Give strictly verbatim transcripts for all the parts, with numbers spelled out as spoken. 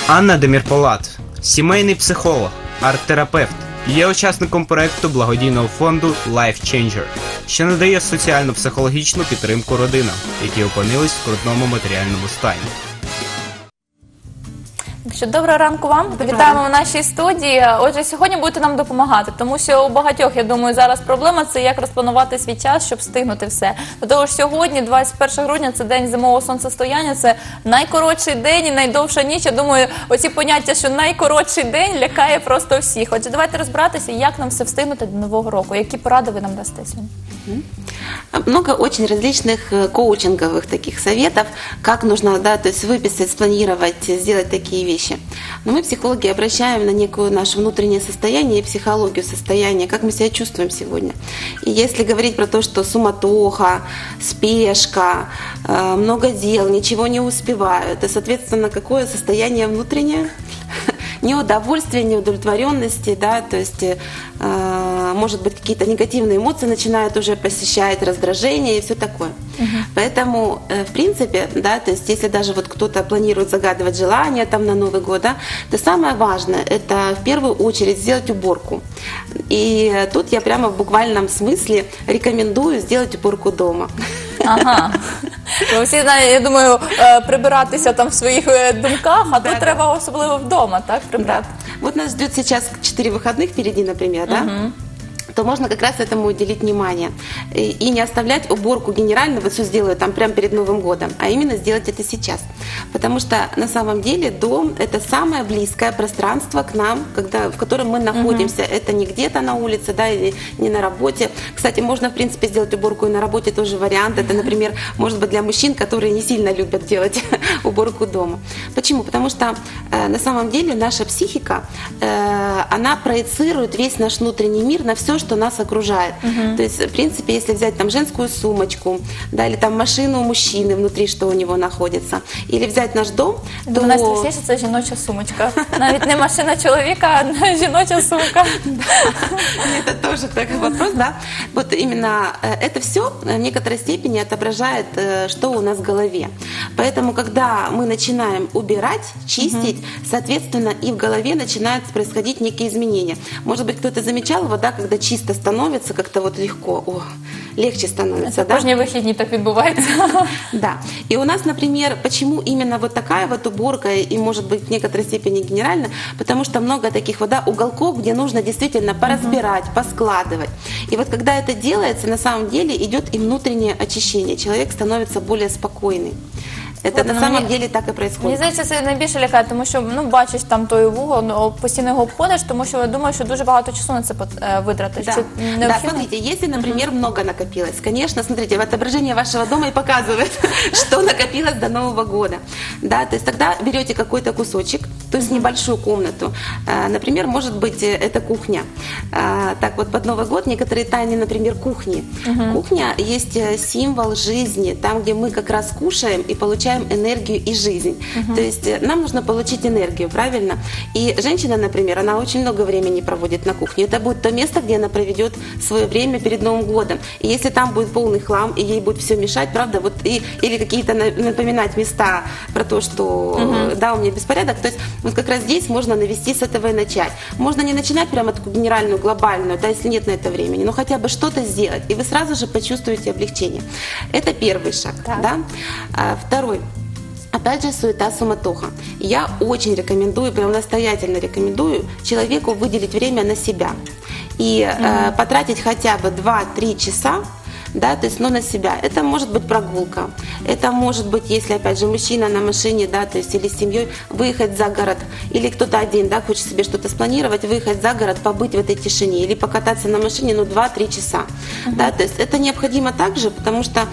Анна Демірполат – сімейний психолог, арт-терапевт, є учасником проекту благодійного фонду Life Changer, що надає соціально-психологічну підтримку родинам, які опинились в скрутному матеріальному стані. Доброго ранку вам. Вітаємо в нашій студії. Отже, сьогодні будете нам допомагати, тому що у багатьох, я думаю, зараз проблема – це як розпланувати свій час, щоб встигнути все. До того ж, сьогодні, двадцять перше грудня, це день зимового сонцестояння, це найкоротший день і найдовша ніч. Я думаю, оці поняття, що найкоротший день лякає просто всіх. Отже, давайте розбиратися, як нам все встигнути до Нового року. Які поради ви нам дасте сьогодні? Много очень различных коучинговых таких советов, как нужно, да, то есть выписать, спланировать, сделать такие вещи. Но мы, психологи, обращаем на некое наше внутреннее состояние и психологию состояния, как мы себя чувствуем сегодня. И если говорить про то, что суматоха, спешка, много дел, ничего не успеваю, то, соответственно, какое состояние внутреннее? Неудовольствие, неудовлетворенности, да, то есть, э, может быть, какие-то негативные эмоции начинают уже посещать, раздражение и все такое. Uh-huh. Поэтому, э, в принципе, да, то есть, если даже вот кто-то планирует загадывать желания там на Новый год, да, то самое важное – это в первую очередь сделать уборку. И тут я прямо в буквальном смысле рекомендую сделать уборку дома. Ага. Ви всі, я думаю, прибиратися там в своїх думках, а тут треба особливо вдома, так, прибрати. Вот нас ждет сейчас четыре выходных впереди, например, да? То можно как раз этому уделить внимание. И, и не оставлять уборку генерально, вот все сделаю там прямо перед Новым годом, а именно сделать это сейчас. Потому что на самом деле дом – это самое близкое пространство к нам, когда, в котором мы находимся. Uh-huh. Это не где-то на улице, да, или не на работе. Кстати, можно, в принципе, сделать уборку и на работе, тоже вариант. Это, например, может быть для мужчин, которые не сильно любят делать уборку дома. Почему? Потому что э, на самом деле наша психика, э, она проецирует весь наш внутренний мир на все, что нас окружает. Uh-huh. То есть, в принципе, если взять там женскую сумочку, да, или там машину у мужчины внутри, что у него находится, или взять наш дом, то... У нас найстрашніше – це жіноча сумочка. Навіть не машина чоловіка, а жіноча сумка. Это тоже такой вопрос, да. Вот именно это все в некоторой степени отображает, что у нас в голове. Поэтому, когда мы начинаем убирать, чистить, соответственно, и в голове начинают происходить некие изменения. Может быть, кто-то замечал его, да, когда чисто становится, как-то вот легко, о, легче становится. Да? Кожні вихідні так відбувається. Да. И у нас, например, почему именно вот такая вот уборка, и может быть в некоторой степени генерально, потому что много таких вот, да, уголков, где нужно действительно поразбирать, uh-huh. поскладывать. И вот когда это делается, на самом деле идет и внутреннее очищение. Человек становится более спокойный. Це От, на самом мені, деле так і происходит. Мені здається, це найбільше лякає, тому що, ну, бачиш там той вугол, ну, постійно його обходиш, тому що думаю, що дуже багато часу на це витратиш. Да, да, смотрите, если, например, uh-huh. много накопилось, конечно, смотрите, отображение вашего дома и показывает, что накопилось до Нового года. Да, то есть тогда берете какой-то кусочек, то есть небольшую комнату, например, может быть, это кухня. Так вот, под Новый год некоторые тайны, например, кухни. Uh-huh. Кухня есть символ жизни, там, где мы как раз кушаем и получаем энергию и жизнь. Uh-huh. То есть нам нужно получить энергию, правильно? И женщина, например, она очень много времени проводит на кухне. Это будет то место, где она проведет свое время перед Новым годом. И если там будет полный хлам, и ей будет все мешать, правда, вот, и, или какие-то напоминать места про то, что uh-huh. да, у меня беспорядок, то есть вот как раз здесь можно навести с этого и начать. Можно не начинать прямо такую генеральную, глобальную, да, если нет на это времени, но хотя бы что-то сделать, и вы сразу же почувствуете облегчение. Это первый шаг, так. Да? А, второй. Опять же, суета, суматоха. Я очень рекомендую, прям настоятельно рекомендую человеку выделить время на себя и mm-hmm. э, потратить хотя бы два-три часа, да, то есть, ну, на себя. Это может быть прогулка, это может быть, если, опять же, мужчина на машине, да, то есть, или с семьей, выехать за город, или кто-то один, да, хочет себе что-то спланировать, выехать за город, побыть в этой тишине, или покататься на машине, ну, два-три часа, uh-huh. да, то есть, это необходимо также, потому что,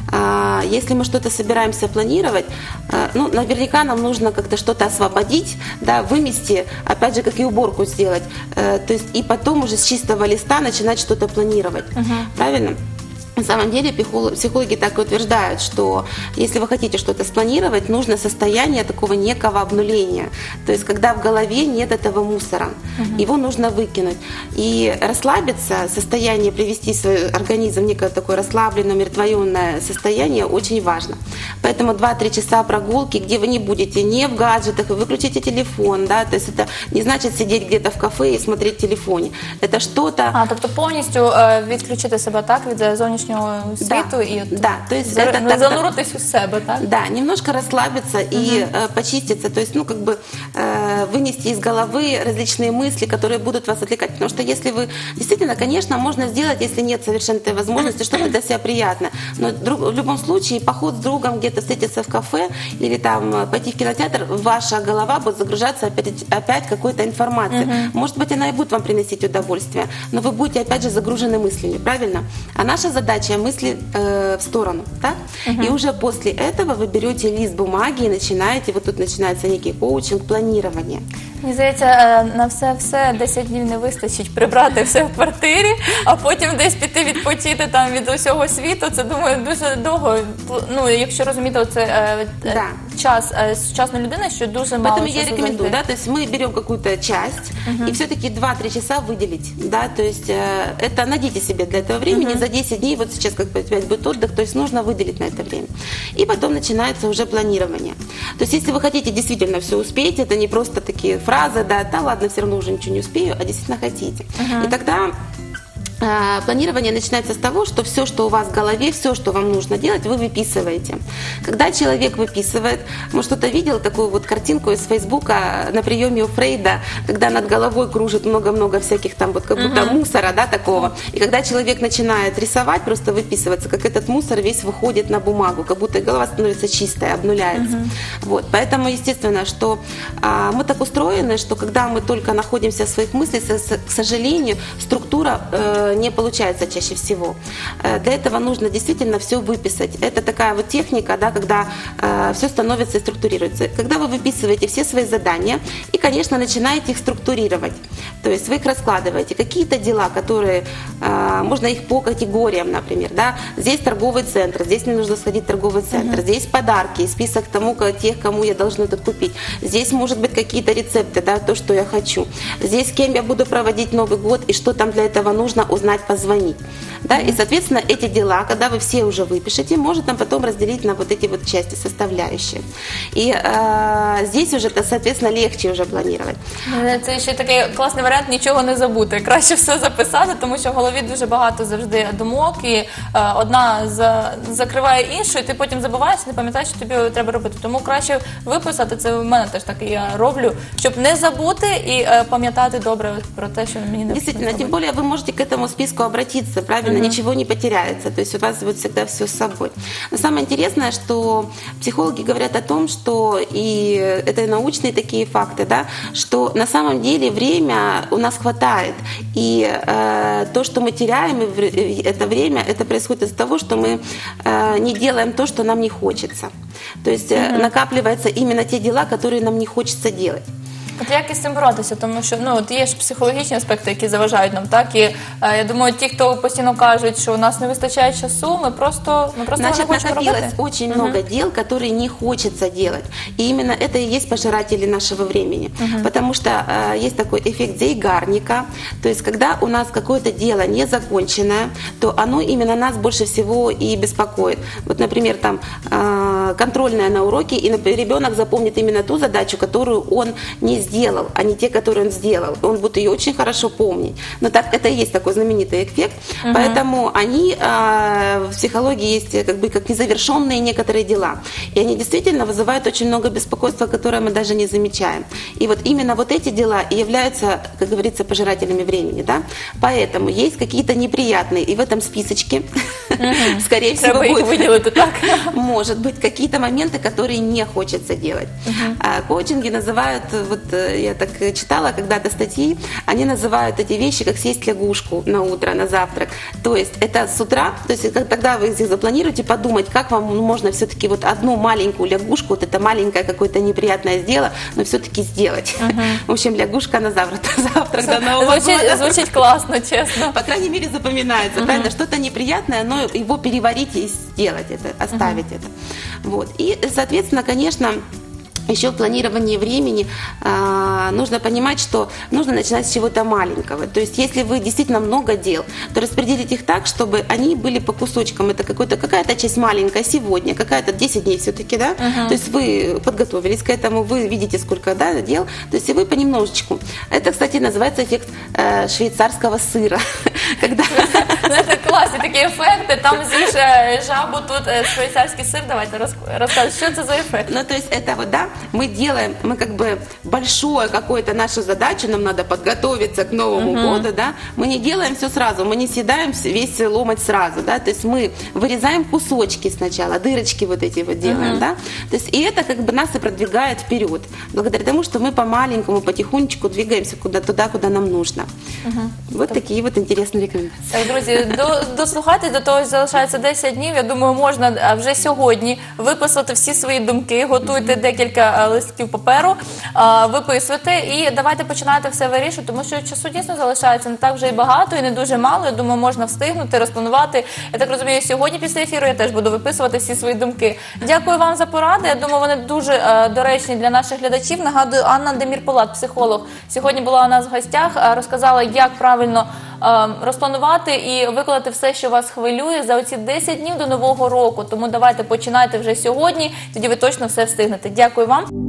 а, если мы что-то собираемся планировать, а, ну, наверняка нам нужно как-то что-то освободить, да, вымести, опять же, как и уборку сделать, а, то есть, и потом уже с чистого листа начинать что-то планировать, uh-huh. правильно? На самом деле психоло- психологи так и утверждают, что если вы хотите что-то спланировать, нужно состояние такого некого обнуления. То есть когда в голове нет этого мусора, его нужно выкинуть. И расслабиться, состояние, привести свой организм в некое такое расслабленное, умиротворенное состояние очень важно. Поэтому два-три часа прогулки, где вы не будете не в гаджетах, вы выключите телефон, да, то есть это не значит сидеть где-то в кафе и смотреть в телефоне. Это что-то... А, тобто повністю е, відключити себе так від е, зовнішнього світу і от да, то есть зар- это ну, так- зануритись у себе, так? Да, немножко расслабиться и э, почиститься, то есть, ну, как бы э, вынести из головы различные мысли, которые будут вас отвлекать. Потому что если вы, действительно, конечно, можно сделать, если нет совершенно этой возможности, что-то для себя приятное. Но друг- в любом случае поход с другом, где-то встретиться в кафе или там э, пойти в кинотеатр, ваша голова будет загружаться опять, опять какой-то информацией. Может быть, она и будет вам приносить удовольствие, но вы будете опять же загружены мыслями, правильно? А наша задача мысли э, в сторону, так? И уже после этого вы берете лист бумаги и начинаете, вот тут начинается некий коучинг, планирование. Мені здається, е, на все-все десять днів не вистачить прибрати все в квартирі, а потім десь піти відпочити там від усього світу. Це, думаю, дуже довго. Ну, якщо розуміти, оце е, е, Да. час е, сучасної людини, що дуже мало Поэтому я часу рекомендую, завжди. да, то есть мы берем какую-то часть и все-таки два-три часа выделить, да, то есть э, это найдите себе для этого времени, за десять дней, вот сейчас как бы опять будет отдых, то есть нужно выделить на это время. И потом начинается уже планирование. То есть если вы хотите действительно все успеть, это не просто такие фразы, да, да ладно, все равно уже ничего не успею, а действительно хотите. И тогда э, планирование начинается с того, что все, что у вас в голове, все, что вам нужно делать, вы выписываете. Когда человек выписывает, может, кто-то видел такую вот картинку из Фейсбука на приеме у Фрейда, когда над головой кружит много-много всяких там вот как будто мусора, да, такого. И когда человек начинает рисовать, просто выписываться, как этот мусор весь выходит на бумагу, как будто голова становится чистая, обнуляется. Вот, поэтому, естественно, что а, мы так устроены, что когда мы только находимся в своих мыслях, с- с- к сожалению, структура э, не получается чаще всего. Э, Для этого нужно действительно все выписать. Это такая вот техника, да, когда все становится и структурируется. Когда вы выписываете все свои задания и, конечно, начинаете их структурировать. То есть вы их раскладываете. Какие-то дела, которые, э, можно их по категориям, например, да, здесь торговый центр, здесь мне нужно сходить в торговый центр, здесь подарки, список тому, ко- тех, кому я должна это купить. Здесь, может быть, какие-то рецепты, да, то, что я хочу. Здесь с кем я буду проводить Новый год и что там для этого нужно узнать, позвонить. Да? И, соответственно, эти дела, когда вы все уже выпишете, можно потом разделить на вот эти вот части, составляющие. И э, здесь уже, то, соответственно, легче уже планировать. Е, Це ще такий класний варіант нічого не забути. Краще все записати, тому що в голові дуже багато завжди думок, і е, одна за, закриває іншу, і ти потім забуваєш, не пам'ятаєш, що тобі треба робити. Тому краще виписати, це в мене теж так і я роблю, щоб не забути і е, пам'ятати добре про те, що мені не Действительно, тем более вы можете к этому списку обратиться, правильно, ничего не потеряется, то есть у вас будет всегда все с собой. Но самое интересное, что психологи говорят о том, что, и это и научные такие факты, да, что на самом деле время у нас хватает, и э, то, что мы теряем, и в- это время, это происходит из-за того, что мы э, не делаем то, что нам не хочется. То есть э, накапливаются именно те дела, которые нам не хочется делать. От як із цим боротися, тому що ну от є ж психологічні аспекти, які заважають нам, так і е, я думаю, ті, хто постійно кажуть, що у нас не вистачає часу, ми просто ми просто Значит, не хочемо накопилось робити. очень много дел, которые не хочется делать. И именно это и есть пожиратели нашего времени. Потому что э, есть такой эффект Зейгарника. То есть, когда у нас какое-то дело незаконченное, то оно именно нас больше всего и беспокоит. Вот, например, там э, контрольная на уроке, и например, ребенок запомнит именно ту задачу, которую он не сделал, а не те, которые он сделал. Он будет ее очень хорошо помнить. Но так это и есть такой знаменитый эффект. Поэтому они э, в психологии есть как бы как незавершенные некоторые дела. И они действительно вызывают очень много беспокойства, которое мы даже не замечаем. И вот именно вот эти дела и являются, как говорится, пожирателями времени. Да? Поэтому есть какие-то неприятные, и в этом списочке, скорее всего, Треба їх будет виділити, так? может быть какие-то моменты, которые не хочется делать. А коучинги называют вот э, я так э, читала когда-то статьи, они называют эти вещи как съесть лягушку на утро, на завтрак. То есть это с утра, то есть как, тогда вы их запланируете, подумать, как вам ну, можно все-таки вот одну маленькую лягушку, вот это маленькое какое-то неприятное дело, но все-таки сделать. Uh-huh. В общем, лягушка на завтрак, завтрак до Нового звучит, года. Звучит классно, честно. По крайней мере, запоминается, uh-huh. правильно? Что-то неприятное, но его переварить и сделать это, оставить uh-huh. это. Вот. И, соответственно, конечно, еще в планировании времени э, нужно понимать, что нужно начинать с чего-то маленького. То есть, если вы действительно много дел, то распределить их так, чтобы они были по кусочкам. Это какой-то, какая-то часть маленькая сегодня, какая-то десять дней все-таки, да? Uh-huh. То есть, вы подготовились к этому, вы видите, сколько да, дел. То есть, и вы понемножечку. Это, кстати, называется эффект э, швейцарского сыра. Когда... Это классні такі ефекти. Там з'їж жабу, тут швейцарський сир. Давайте розкажіть, що це за ефект? Ну, то есть, это вот, да, мы делаем, мы как бы большое какое-то нашу задачу, нам надо подготовиться к Новому uh-huh. году, да, мы не делаем все сразу, мы не съедаем весь ломоть сразу, да, то есть мы вырезаем кусочки сначала, дырочки вот эти вот делаем, uh-huh. да, то есть и это как бы нас и продвигает вперед, благодаря тому, что мы по-маленькому, потихонечку двигаемся куда туда, куда нам нужно. Uh-huh. Вот так. Такие вот интересные рекомендации. Так, друзі, до, дослухайтесь до того, що залишається десять днів. Я думаю, можна вже сьогодні виписати всі свої думки, готуйте декілька листків паперу, виписуйте і давайте починати все вирішувати, тому що часу дійсно залишається не так вже і багато, і не дуже мало. Я думаю, можна встигнути, розпланувати. Я так розумію, сьогодні після ефіру я теж буду виписувати всі свої думки. Дякую вам за поради. Я думаю, вони дуже доречні для наших глядачів. Нагадую, Анна Демір-Полат, психолог, сьогодні була у нас в гостях, розказала, як правильно розпланувати і виконати все, що вас хвилює за оці десять днів до Нового року. Тому давайте починайте вже сьогодні, тоді ви точно все встигнете. Дякую вам.